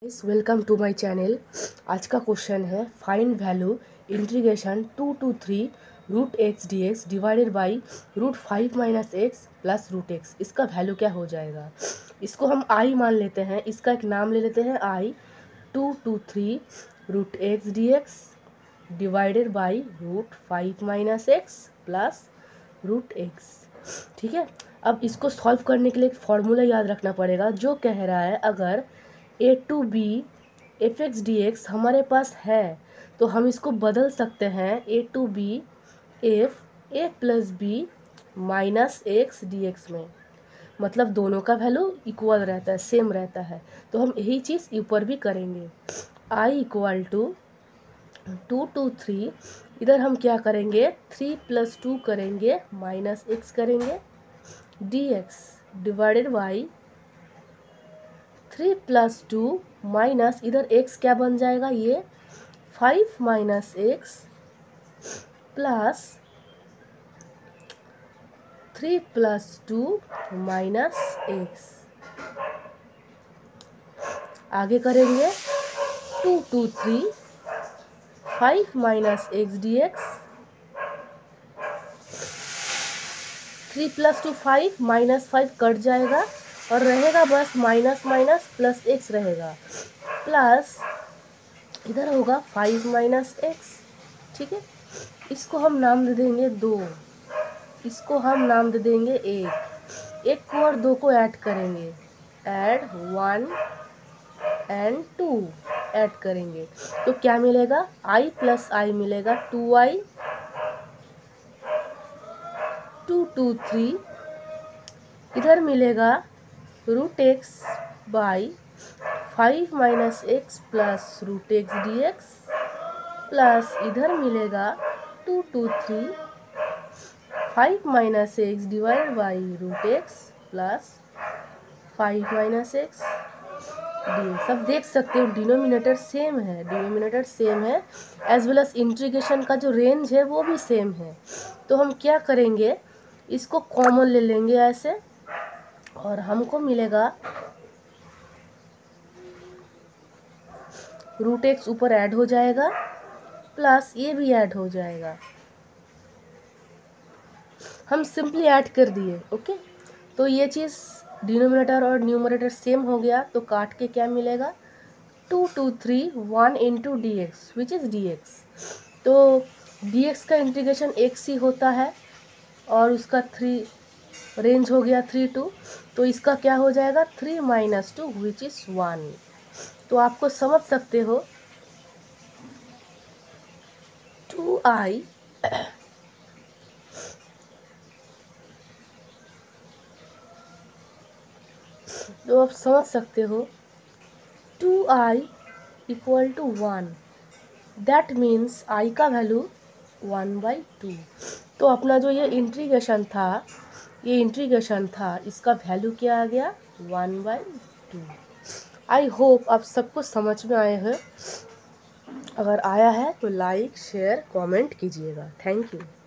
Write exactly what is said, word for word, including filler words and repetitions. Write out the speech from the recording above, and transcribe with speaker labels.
Speaker 1: Welcome to my channel. आज का question है find value integration two to three root x d x divided by root five minus x plus root x. इसका value क्या हो जाएगा? इसको हम आई मान लेते हैं, इसका एक नाम ले लेते हैं I. Two to three root x d x divided by root five minus x plus root x. ठीक है, अब इसको सॉल्व करने के लिए एक फॉर्मूला याद रखना पड़ेगा जो कह रहा है अगर a to b f x d x हमारे पास है तो हम इसको बदल सकते हैं a to b f a plus b minus x d x में। मतलब दोनों का वैल्यू इक्वल रहता है, सेम रहता है, तो हम यही चीज़ ऊपर भी करेंगे। I equal to two to three, इधर हम क्या करेंगे, थ्री प्लस टू करेंगे माइनस एक्स करेंगे d x divided by three plus two minus इधर एक्स क्या बन जाएगा, ये five minus x plus three plus two minus x. आगे करेंगे two to three five minus x d x, three plus two five minus five cut जाएगा और रहेगा बस माइनस माइनस प्लस एक्स रहेगा, प्लस इधर होगा फाइव माइनस एक्स। ठीक है, इसको हम नाम दे देंगे दो, इसको हम नाम दे देंगे एक। एक को और दो को ऐड करेंगे, add one and two add करेंगे तो क्या मिलेगा, आई प्लस आई मिलेगा two I, two to three इधर मिलेगा root x by five minus x plus root x d x, plus इधर मिलेगा two to three five minus x divide by root x plus five minus x d x. अब देख सकते हो denominator same है, denominator same है as well as integration का जो रेंज है वो भी सेम है। तो हम क्या करेंगे, इसको कॉमन ले लेंगे ऐसे और हमको मिलेगा रूट एक्स ऊपर ऐड हो जाएगा प्लस ये भी ऐड हो जाएगा, हम सिंपली ऐड कर दिए। ओके, तो ये चीज़ डिनोमिनेटर और न्यूमरेटर सेम हो गया तो काट के क्या मिलेगा, two to three one into d x which is d x. तो डी एक्स का इंटीग्रेशन एक्स ही होता है और उसका थ्री रेंज हो गया थ्री टू, तो इसका क्या हो जाएगा three minus two which is one. तो आपको समझ सकते हो टू आई तो आप समझ सकते हो two I equal to one, that means I का वैल्यू वन बाई टू। तो अपना जो ये इंटीग्रेशन था ये इंटीग्रेशन था इसका वैल्यू क्या आ गया, one by two. I hope आप सबको समझ में आए हैं। अगर आया है तो लाइक शेयर कमेंट कीजिएगा। Thank you.